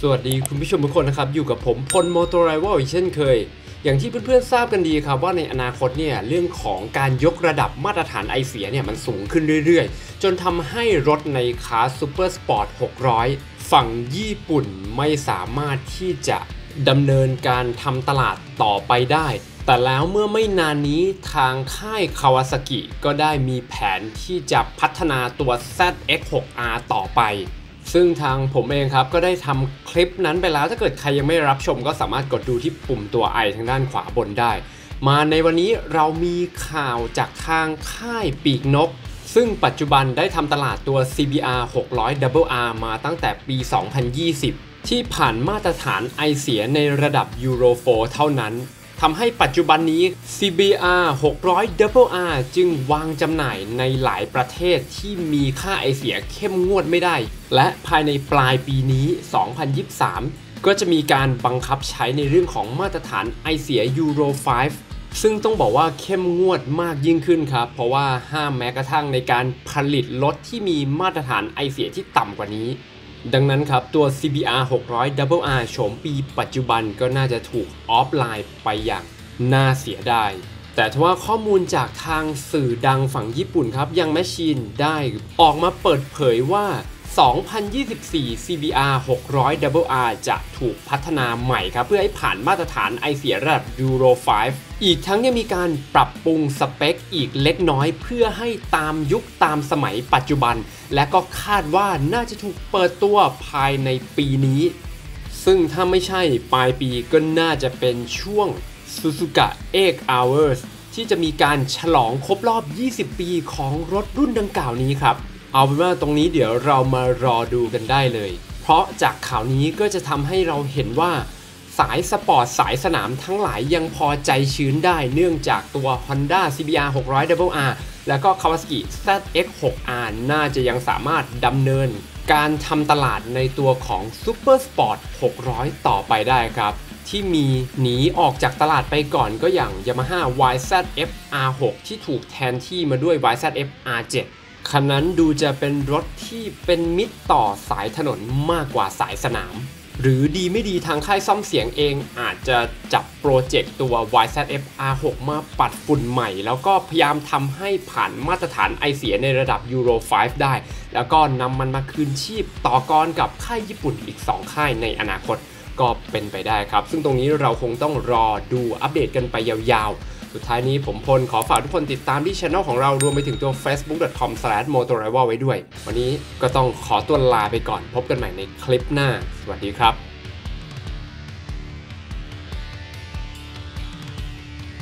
สวัสดีคุณผู้ชมทุกคนนะครับอยู่กับผมพล Motorrival อีกเช่นเคยอย่างที่เพื่อนๆทราบกันดีครับว่าในอนาคตเนี่ยเรื่องของการยกระดับมาตรฐานไอเสียเนี่ยมันสูงขึ้นเรื่อยๆจนทำให้รถในคลาสซูเปอร์สปอร์ต600ฝั่งญี่ปุ่นไม่สามารถที่จะดำเนินการทำตลาดต่อไปได้แต่แล้วเมื่อไม่นานนี้ทางค่ายคาวาซากิก็ได้มีแผนที่จะพัฒนาตัว ZX6R ต่อไปซึ่งทางผมเองครับก็ได้ทำคลิปนั้นไปแล้วถ้าเกิดใครยังไม่รับชมก็สามารถกดดูที่ปุ่มตัว I ทางด้านขวาบนได้มาในวันนี้เรามีข่าวจากทางค่ายปีกนกซึ่งปัจจุบันได้ทำตลาดตัว CBR 600RR มาตั้งแต่ปี 2020 ที่ผ่านมาตรฐานไอเสียในระดับ Euro 4 เท่านั้นทำให้ปัจจุบันนี้ CBR 600RR จึงวางจำหน่ายในหลายประเทศที่มีค่าไอเสียเข้มงวดไม่ได้และภายในปลายปีนี้ 2023 ก็จะมีการบังคับใช้ในเรื่องของมาตรฐานไอเสีย Euro 5 ซึ่งต้องบอกว่าเข้มงวดมากยิ่งขึ้นครับเพราะว่าห้ามแม้กระทั่งในการผลิตรถที่มีมาตรฐานไอเสียที่ต่ำกว่านี้ดังนั้นครับตัว CBR 600RR โฉมปีปัจจุบันก็น่าจะถูกออฟไลน์ไปอย่างน่าเสียดายแต่ทว่าข้อมูลจากทางสื่อดังฝั่งญี่ปุ่นครับยังแมชชีนได้ออกมาเปิดเผยว่า 2024 CBR 600RR จะถูกพัฒนาใหม่ครับเพื่อให้ผ่านมาตรฐานไอเสียระดับ Euro 5 อีกทั้งยังมีการปรับปรุงสเปคอีกเล็กน้อยเพื่อให้ตามยุคตามสมัยปัจจุบันและก็คาดว่าน่าจะถูกเปิดตัวภายในปีนี้ซึ่งถ้าไม่ใช่ปลายปีก็น่าจะเป็นช่วง Suzuka 8 Hours ที่จะมีการฉลองครบรอบ 20 ปีของรถรุ่นดังกล่าวนี้ครับเอาเป็นว่าตรงนี้เดี๋ยวเรามารอดูกันได้เลยเพราะจากข่าวนี้ก็จะทำให้เราเห็นว่าสายสปอร์ตสายสนามทั้งหลายยังพอใจชื้นได้เนื่องจากตัว Honda CBR 600RR แล้วก็ Kawasaki ZX6R น่าจะยังสามารถดำเนินการทำตลาดในตัวของ Super Sport 600 ต่อไปได้ครับที่มีหนีออกจากตลาดไปก่อนก็อย่าง Yamaha YZF R6 ที่ถูกแทนที่มาด้วย YZF R7คันนั้นดูจะเป็นรถที่เป็นมิตรต่อสายถนนมากกว่าสายสนามหรือดีไม่ดีทางค่ายซ่อมเสียงเองอาจจะจับโปรเจกต์ตัว YZF R6 มาปัดฝุ่นใหม่แล้วก็พยายามทำให้ผ่านมาตรฐานไอเสียในระดับ Euro 5 ได้แล้วก็นำมันมาคืนชีพต่อกรกับค่ายญี่ปุ่นอีก2ค่ายในอนาคตก็เป็นไปได้ครับซึ่งตรงนี้เราคงต้องรอดูอัปเดตกันไปยาวๆสุดท้ายนี้ผมพลขอฝากทุกคนติดตามที่ช่องของเรารวมไปถึงตัว facebook.com/motorrival ไว้ด้วยวันนี้ก็ต้องขอตัวลาไปก่อนพบกันใหม่ในคลิปหน้าสวัสดีครับ